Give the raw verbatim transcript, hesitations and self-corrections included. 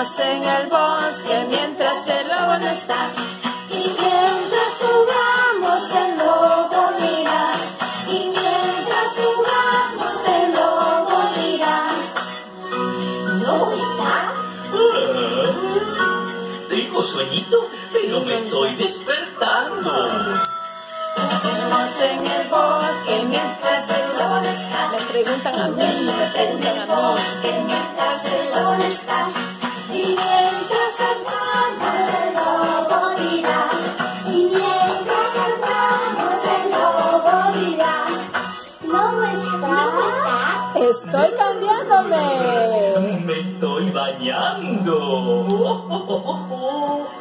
Juguemos en el bosque mientras el lobo no está. Y mientras jugamos el lobo dirá. Y mientras jugamos el lobo dirá. ¿No está? Ah, tengo sueñito, pero me estoy despertando. Juguemos en el bosque mientras el lobo no está. Me preguntan a mí, me preguntan a mí. Mientras el lobo no está. Y mientras cantamos el lobo dirá. Y mientras cantamos el lobo dirá. ¿Lobo está? ¿Lobo está? Estoy cambiándome. Me estoy bañando.